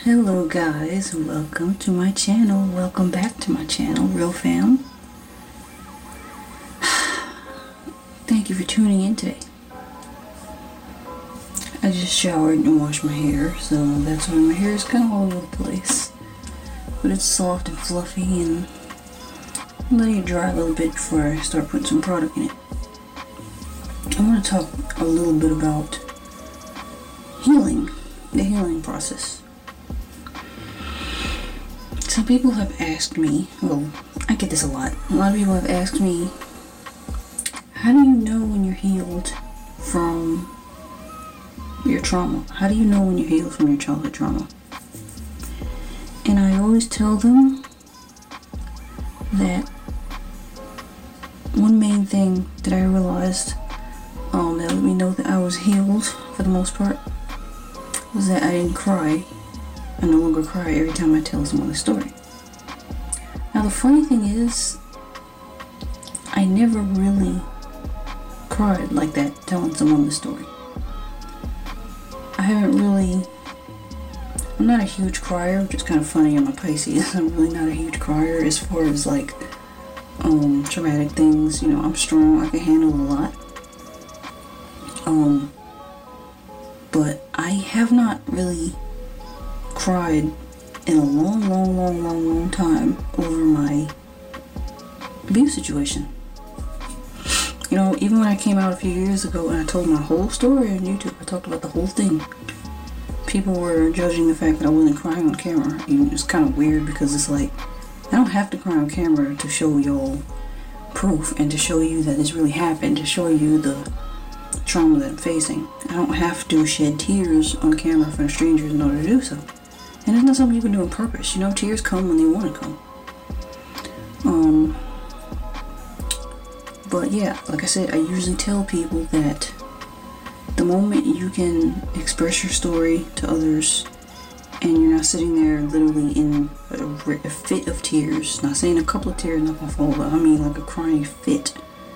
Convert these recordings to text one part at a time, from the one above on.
Hello guys, welcome to my channel. Welcome back to my channel, Realfam. Thank you for tuning in today. I just showered and washed my hair, so that's why my hair is kind of all over the place. But it's soft and fluffy, and I'm letting it dry a little bit before I start putting some product in it. I want to talk a little bit about healing, the healing process. Some people have asked me, well, I get this a lot. A lot of people have asked me, how do you know when you're healed from your trauma? How do you know when you're healed from your childhood trauma? And I always tell them that one main thing that I realized that let me know that I was healed for the most part was that I didn't cry. I no longer cry every time I tell someone the story. Now the funny thing is, I never really cried like that telling someone the story. I'm not a huge crier, which is kind of funny. I'm a Pisces. I'm really not a huge crier as far as like traumatic things. You know, I'm strong. I can handle a lot. But I have not really cried in a long time over my abuse situation. You know, even when I came out a few years ago and I told my whole story on YouTube, I talked about the whole thing. People were judging the fact that I wasn't crying on camera. You know, it's kind of weird because it's like, I don't have to cry on camera to show y'all proof and to show you that this really happened, to show you the trauma that I'm facing. I don't have to shed tears on camera for strangers in order to do so. And it's not something you can do on purpose. You know, tears come when they want to come. But yeah, like I said, I usually tell people that the moment you can express your story to others and you're not sitting there literally in a fit of tears, not saying a couple of tears not gonna fall, but I mean like a crying fit,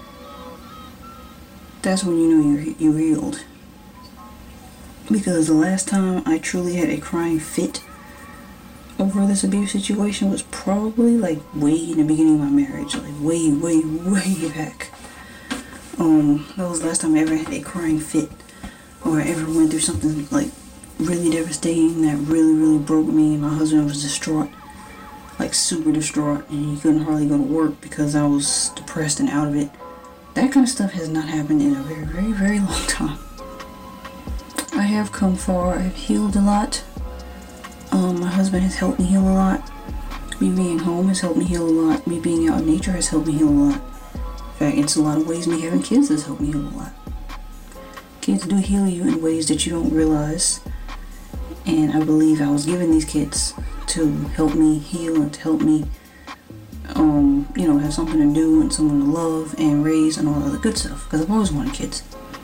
that's when you know you're healed. Because the last time I truly had a crying fit over this abuse situation was probably like way in the beginning of my marriage, like way back. That was the last time I ever had a crying fit, or I ever went through something like really devastating that really broke me. My husband was distraught, like super distraught, and he couldn't hardly go to work because I was depressed and out of it. That kind of stuff has not happened in a very long time. I have come far. I've healed a lot. My husband has helped me heal a lot. Me being home has helped me heal a lot. Me being out in nature has helped me heal a lot. In fact, it's a lot of ways me having kids has helped me heal a lot. Kids do heal you in ways that you don't realize. And I believe I was given these kids to help me heal and to help me, you know, have something to do and someone to love and raise and all the other good stuff. Because I've always wanted kids.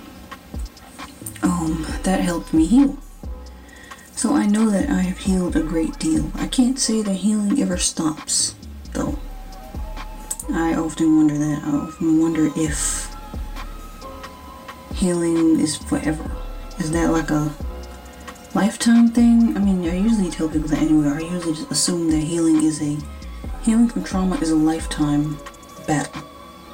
That helped me heal. So I know that I have healed a great deal. I can't say that healing ever stops, though. I often wonder that. I often wonder if healing is forever. Is that like a lifetime thing? I mean, I usually tell people that anyway. I usually just assume that healing from trauma is a lifetime battle.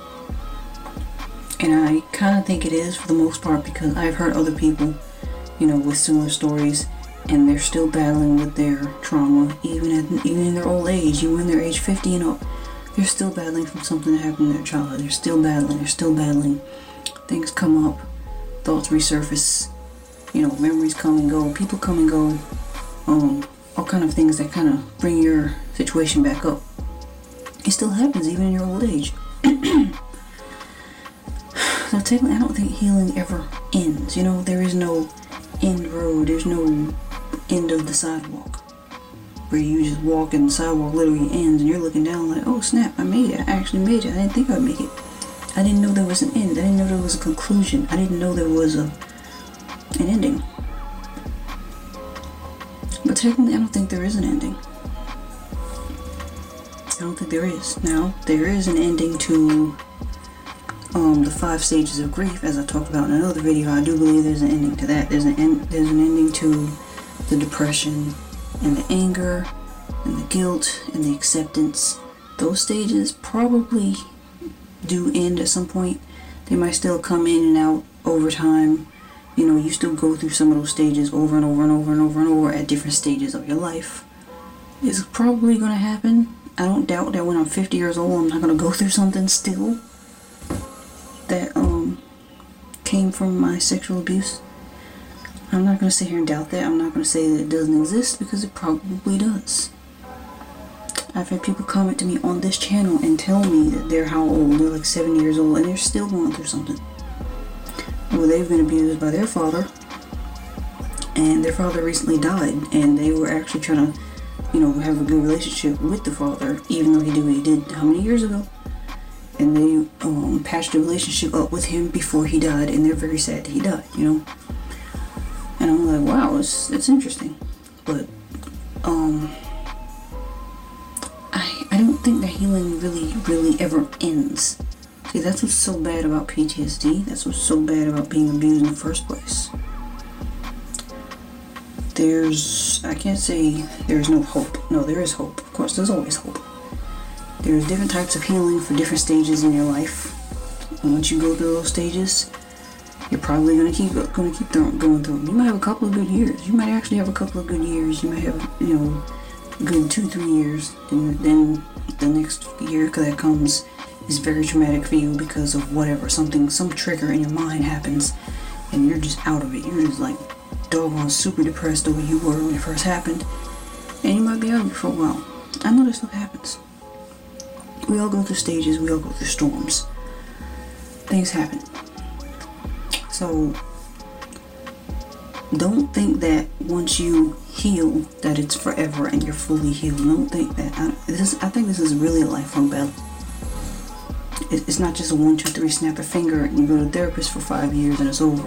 And I kind of think it is for the most part, because I've heard other people, you know, with similar stories, and they're still battling with their trauma, even in their old age, even when they're age 50 and up. They're still battling from something that happened in their childhood. They're still battling. Things come up, thoughts resurface, you know, memories come and go, people come and go, all kind of things that kind of bring your situation back up. It still happens even in your old age. So technically, I don't think healing ever ends. You know, there is no end road. There's no end of the sidewalk where you just walk and the sidewalk literally ends and you're looking down like, oh snap, I made it. I actually made it. I didn't think I'd make it. I didn't know there was an end. I didn't know there was a conclusion. I didn't know there was an ending. But technically, I don't think there is an ending. I don't think there is. Now, there is an ending to the 5 stages of grief, as I talked about in another video. I do believe there's an ending to that. There's an ending to the depression, and the anger and the guilt and the acceptance, those stages probably do end at some point. They might still come in and out over time. You know, you still go through some of those stages over and over and over and over and over at different stages of your life. It's probably going to happen. I don't doubt that when I'm 50 years old, I'm not going to go through something still that came from my sexual abuse. I'm not going to sit here and doubt that. I'm not going to say that it doesn't exist, because it probably does. I've had people comment to me on this channel and tell me that they're how old? They're like 70 years old and they're still going through something. Well, they've been abused by their father, and their father recently died, and they were actually trying to, you know, have a good relationship with the father, even though he did what he did how many years ago. And they patched the relationship up with him before he died, and they're very sad that he died, you know. And I'm like, wow, it's interesting. But I don't think that healing really ever ends. See, that's what's so bad about PTSD. That's what's so bad about being abused in the first place. I can't say there's no hope. No, there is hope. Of course, there's always hope. There's different types of healing for different stages in your life. And once you go through those stages, you're probably going to keep going through them. You might have a couple of good years. You might actually have a couple of good years. You might have, you know, good 2-3 years. And then the next year that comes is very traumatic for you because of whatever. Some trigger in your mind happens and you're just out of it. You're just like doggone super depressed the way you were when it first happened. And you might be out of it for a while. I know this stuff happens. We all go through stages. We all go through storms. Things happen. So don't think that once you heal that it's forever and you're fully healed. Don't think that. I think this is really a lifelong battle. It's not just a 1, 2, 3 snap a finger and you go to a therapist for 5 years and it's over.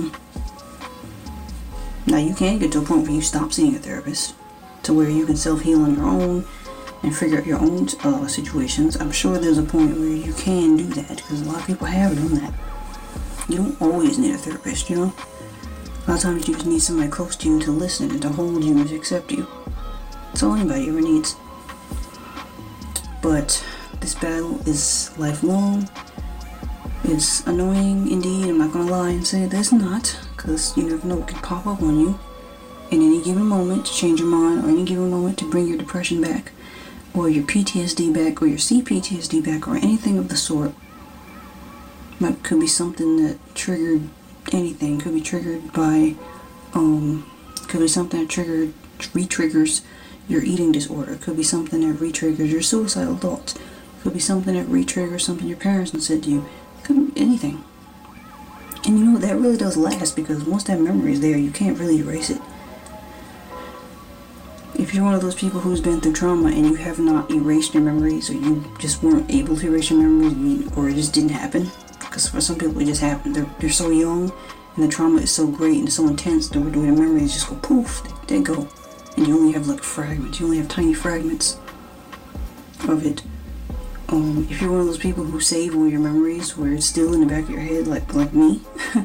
Now you can get to a point where you stop seeing a therapist, to where you can self-heal on your own and figure out your own situations. I'm sure there's a point where you can do that, because a lot of people have done that. You don't always need a therapist, you know. A lot of times you just need somebody close to you to listen and to hold you and to accept you. That's all anybody ever needs. But this battle is lifelong. It's annoying indeed. I'm not gonna lie and say that it's not, because you never know what can pop up on you in any given moment to change your mind, or any given moment to bring your depression back, or your PTSD back, or your CPTSD back, or anything of the sort. Could be something that triggered anything. Could be triggered by, could be something that re-triggers your eating disorder. Could be something that re-triggers your suicidal thoughts. Could be something that re-triggers something your parents have said to you. Could be anything. And you know, that really does last, because once that memory is there, you can't really erase it. If you're one of those people who's been through trauma and you have not erased your memories, or you just weren't able to erase your memories, or it just didn't happen, because for some people it just happened. They're so young and the trauma is so great and so intense that the memories just go poof, they go. And you only have like fragments, you only have tiny fragments of it. If you're one of those people who save all your memories where it's still in the back of your head, like me,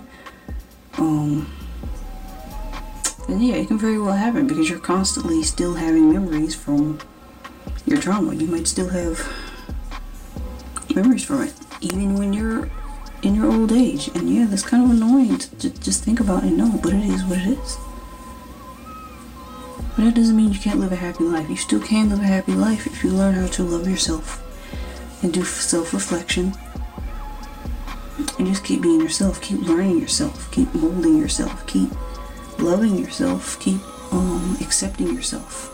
then yeah, it can very well happen, because you're constantly still having memories from your trauma. You might still have memories from it, even when you're in your old age. And yeah, that's kind of annoying to just think about and know, but it is what it is. But that doesn't mean you can't live a happy life. You still can live a happy life if you learn how to love yourself and do self-reflection and just keep being yourself, keep learning yourself, keep molding yourself, keep loving yourself, keep accepting yourself.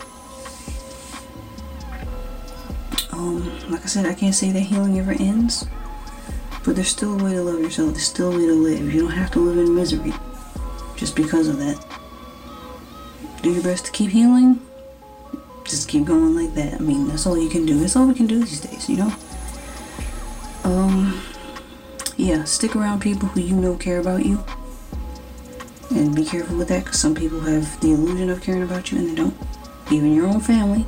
Like I said, I can't say that healing ever ends, but there's still a way to love yourself. There's still a way to live. You don't have to live in misery just because of that. Do your best to keep healing. Just keep going like that. I mean, that's all you can do. That's all we can do these days, you know? Yeah, stick around people who you know care about you. And be careful with that, because some people have the illusion of caring about you and they don't. Even your own family.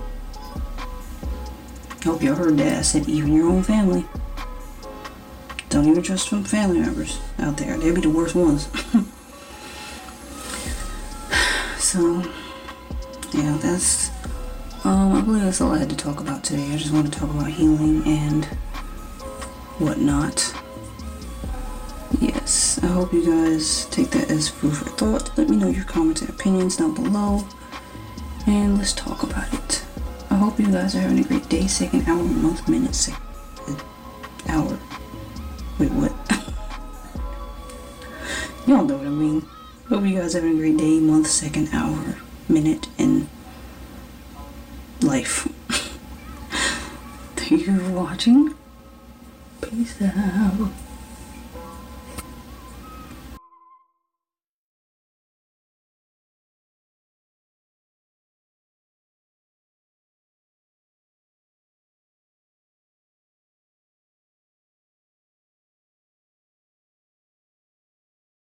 Hope y'all heard that. I said even your own family. Don't even trust some family members out there. They'll be the worst ones. So, yeah, that's, I believe that's all I had to talk about today. I just want to talk about healing and whatnot. Yes, I hope you guys take that as food for thought. Let me know your comments and opinions down below, and let's talk about it. I hope you guys are having a great day, second, hour, month, minute, hour. Wait, what? Y'all know what I mean. Hope you guys are having a great day, month, second, hour, minute, and life. Thank you for watching. Peace out.